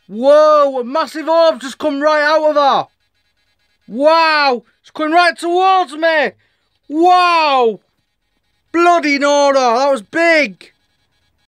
Whoa, a massive orb just come right out of her. Wow, it's coming right towards me. Wow. Bloody Nora, that was big.